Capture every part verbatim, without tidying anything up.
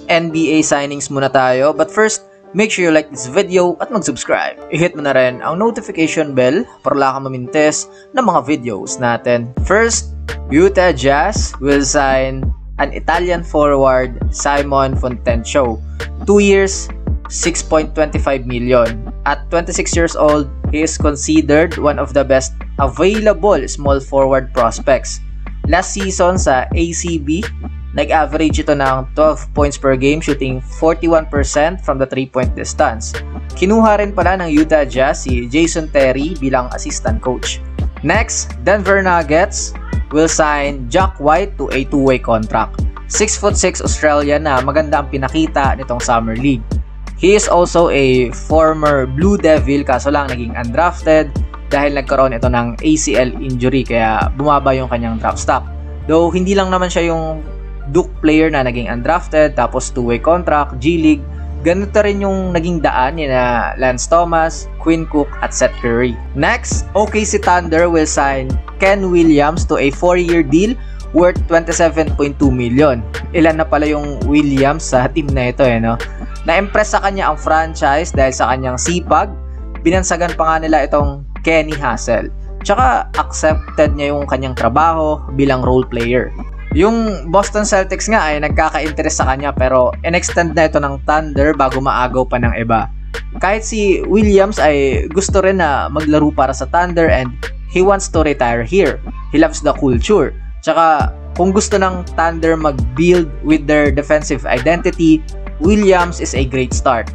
N B A signings muna tayo. But first, make sure you like this video at mag-subscribe. I-hit mo na rin ang notification bell para wala kang mamintes ng mga videos natin. First, Utah Jazz will sign an Italian forward, Simon Fontecchio. Two years, six point two five million. At twenty-six years old, he is considered one of the best available small forward prospects. Last season sa A C B, nag-average ito ng twelve points per game, shooting forty-one percent from the three-point distance. Kinuha rin pala ng Utah Jazz si Jason Terry bilang assistant coach. Next, Denver Nuggets will sign Jack White to a two-way contract. six foot six Australian na maganda ang pinakita nitong Summer League. He is also a former Blue Devil kaso lang naging undrafted dahil nagkaroon ito ng A C L injury kaya bumaba yung kanyang draft stock. Though hindi lang naman siya yung Duke player na naging undrafted tapos two-way contract, G League, ganito rin yung naging daan ni na Lance Thomas, Quinn Cook at Seth Curry. Next, O K C Thunder will sign Ken Williams to a four-year deal worth twenty-seven point two million. Ilan na pala yung Williams sa team na ito eh, no? Na-impress sa kanya ang franchise dahil sa kanyang sipag, binansagan pa nga nila itong Kenny Hassel. Tsaka accepted niya yung kanyang trabaho bilang role player. Yung Boston Celtics nga ay nagkaka-interest sa kanya pero in-extend na ito ng Thunder bago maagaw pa ng iba. Kahit si Williams ay gusto rin na maglaro para sa Thunder and he wants to retire here. He loves the culture. Tsaka kung gusto ng Thunder mag-build with their defensive identity, Williams is a great start.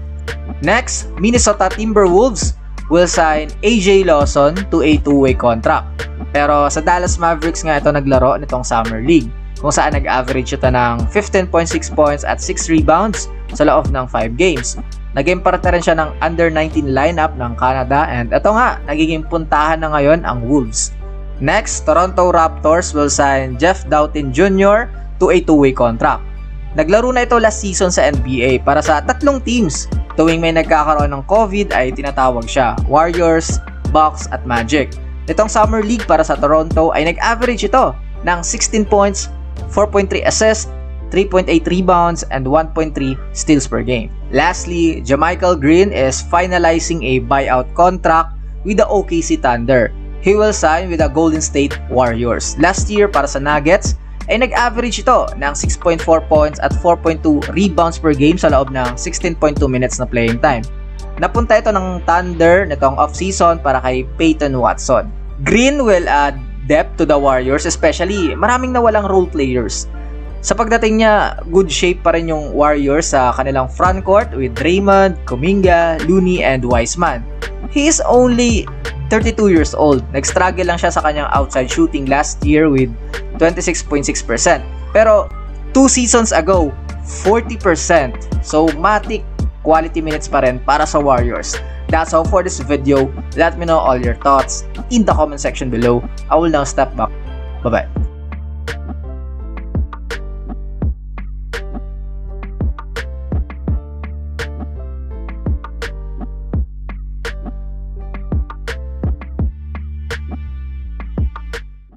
Next, Minnesota Timberwolves will sign A J Lawson to a two-way contract. Pero sa Dallas Mavericks nga ito naglaro nitong Summer League, kung saan nag-average ito ng fifteen point six points at six rebounds sa loob ng five games. Naging parte rin siya ng under nineteen lineup ng Canada and ito nga, nagiging puntahan na ngayon ang Wolves. Next, Toronto Raptors will sign Jeff Doughton Junior to a two-way contract. Naglaro na ito last season sa N B A para sa tatlong teams. Tuwing may nagkakaroon ng COVID ay tinatawag siya, Warriors, Bucks at Magic. Itong Summer League para sa Toronto ay nag-average ito ng sixteen points, four point three assists, three point eight rebounds, and one point three steals per game. Lastly, JaMychal Green is finalizing a buyout contract with the O K C Thunder. He will sign with the Golden State Warriors. Last year para sa Nuggets, ay nag-average ito ng six point four points at four point two rebounds per game sa loob ng sixteen point two minutes na playing time. Napunta ito ng Thunder nitong off-season para kay Peyton Watson. Green will add depth to the Warriors, especially maraming nawalang role players. Sa pagdating niya, good shape pa rin yung Warriors sa kanilang frontcourt with Draymond, Kuminga, Looney, and Wiseman. He is only thirty-two years old. Nag-struggle lang siya sa kanyang outside shooting last year with twenty-six point six percent. Pero two seasons ago, forty percent. So, matic quality minutes pa rin para sa Warriors. That's all for this video. Let me know all your thoughts in the comment section below. I will now step back. Bye-bye.